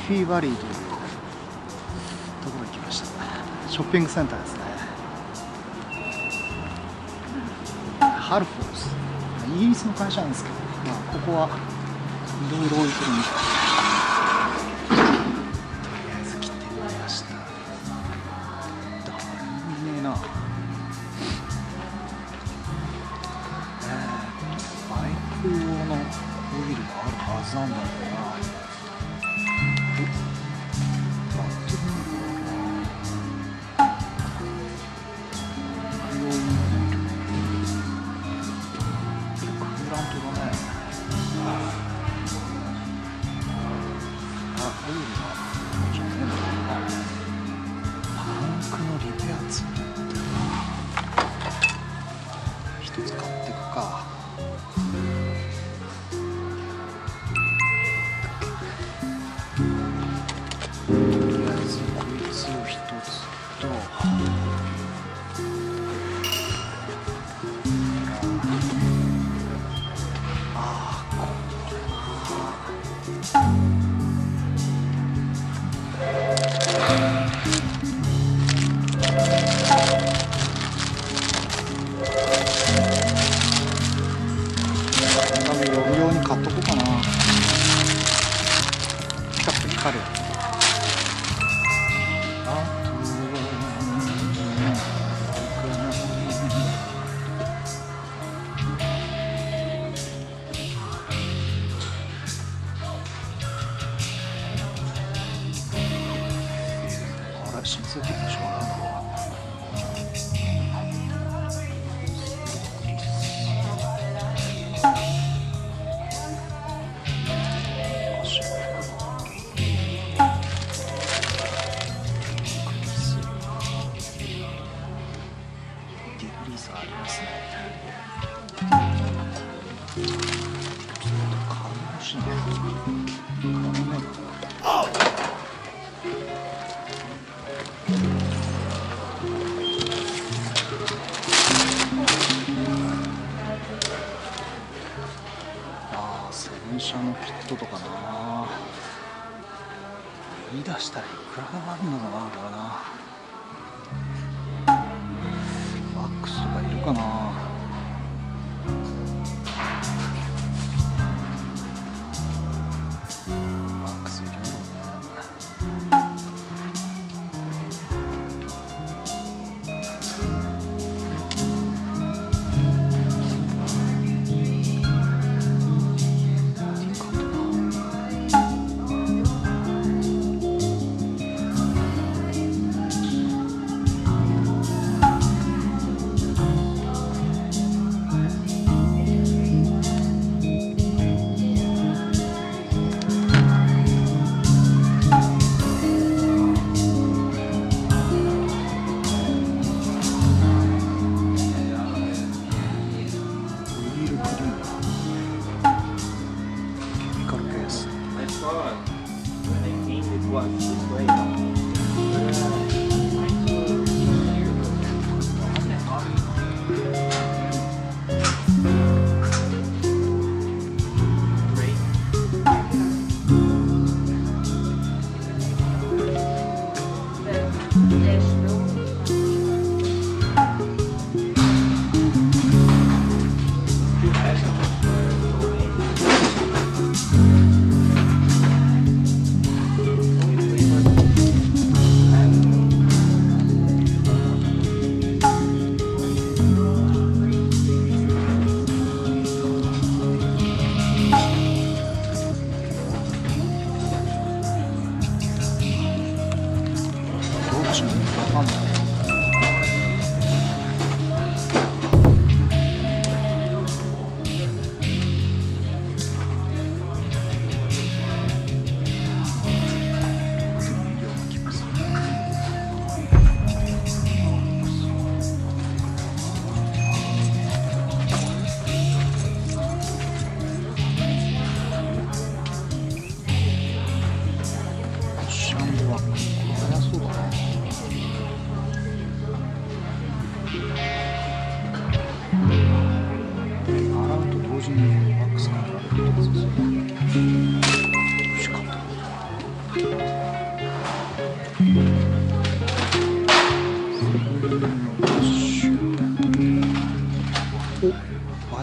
フィーバリーというところに来ました。ショッピングセンターですね。ハルフォース、イギリスの会社なんですけど、ここはいろいろ置いてるみたいで、とりあえず来てみました。誰もいねえな。バイク用のホイールがあるはずなんだろうな。バッテリーの用意クラントだね。オイルがじゃねえんだろうな。パンクのリペアツール一つ買っていくか。とりあえずこいつを一つと、読むように買っとこうかな。ピカピカル。あれ、申請的にしょうがないな。ありますね。買うしね。買わないかな。洗車のキットとかな。言い出したらいくらでもあるのかな、これな。ワックスとかいるかな。ワックスいるのね。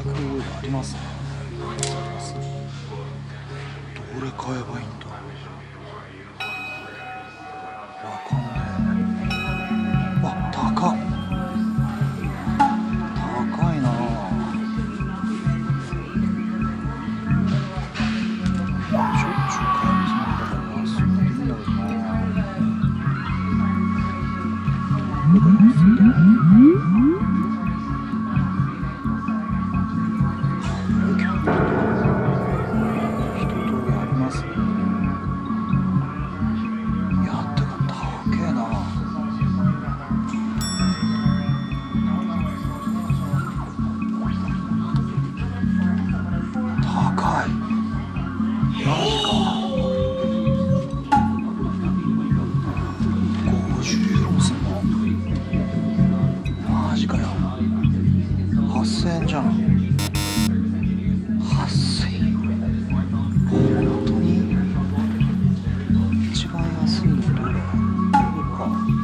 イクありますね。どれ買えばいいんだ。わかんない。あ、高っ。高いな。しょっちゅう買えるつもりだからな。それでいいんだけどな。これが安いんだ。8000円じゃん。8000円。本当に一番安いのどれ？これか。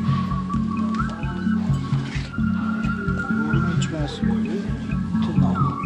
これが一番安い。ってな。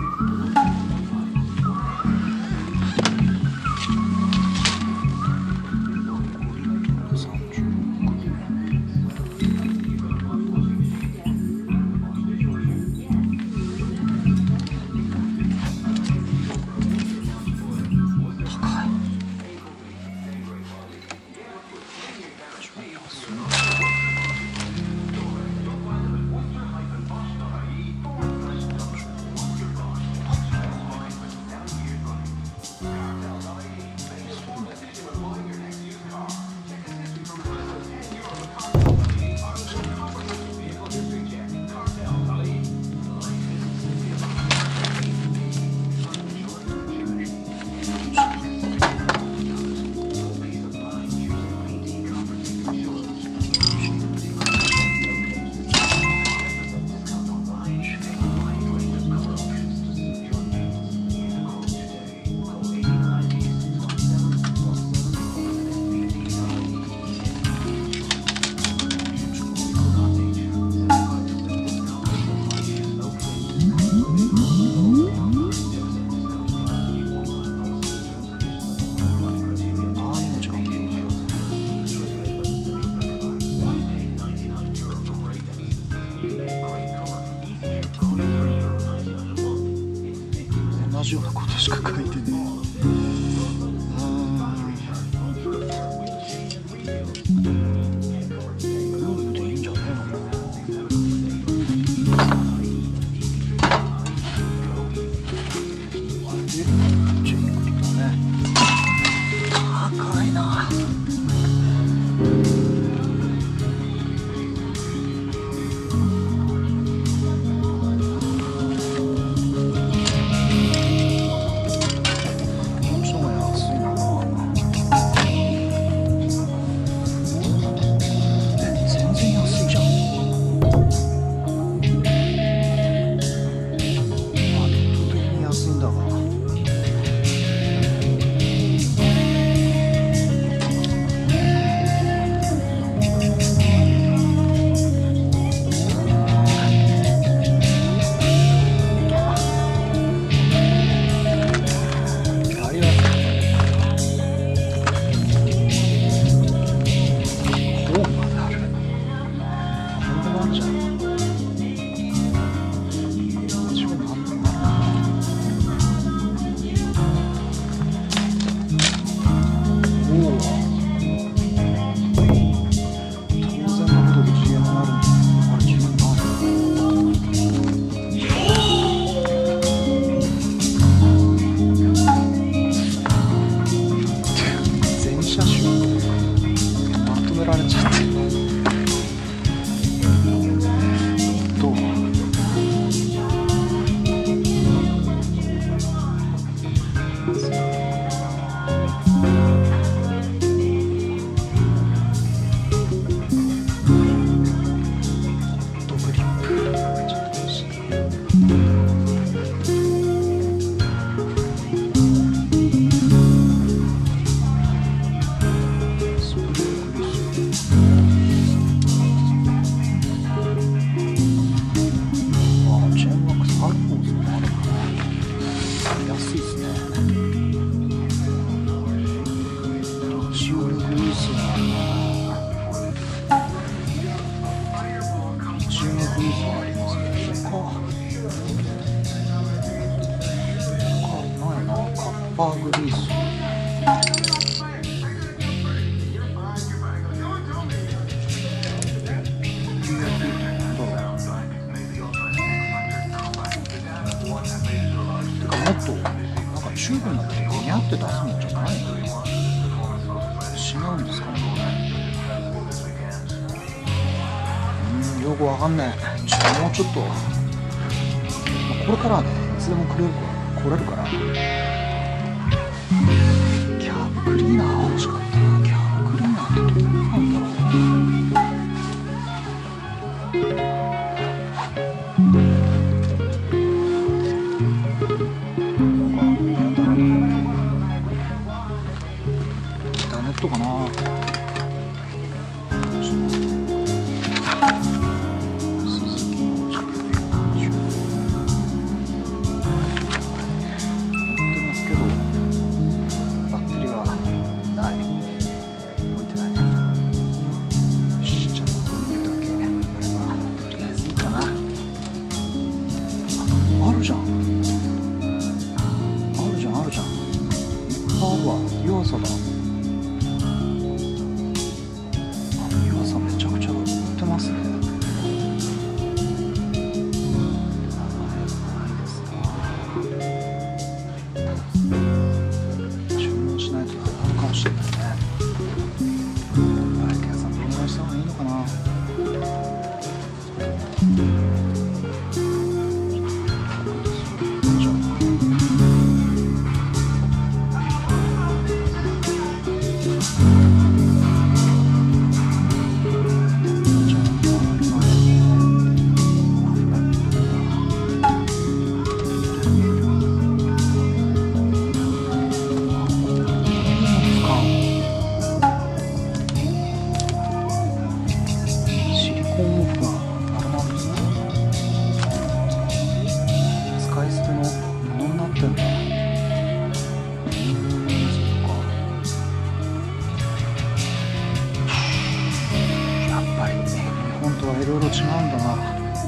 同じようなことしか書いてねえ。でいいんじゃねえのかな。で、チェックだね。高いな。 パーグリース。てかもっとなんかチューブになってぐにゃって出すんじゃないの？違うんですかね。よくわかんない。もうちょっと、これからはね、いつでも来れるから。キャブクリーナー欲しかったな。キャブクリーナーってどうなんだろう。ギターネットかな。湯浅だ。湯浅めちゃくちゃ売ってますね。注文しないとなくなるかもしれないね。バイク屋さんどんぐらいした方がいいのかな。使い捨ての布になってんだ。やっぱり日本とはいろいろ違うんだな。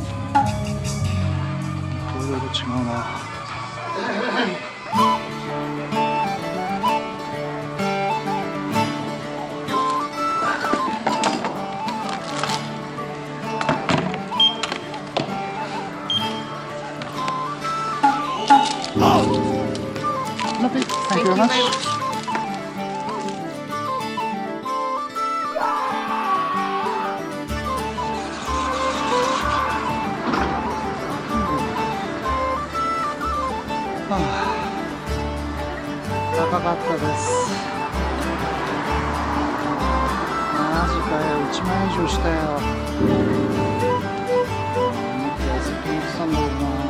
いろいろ違うな。Lovely. Thank you very much.高かったです。マジかよ、1万円以上したよ。安く売ってたんだろうな。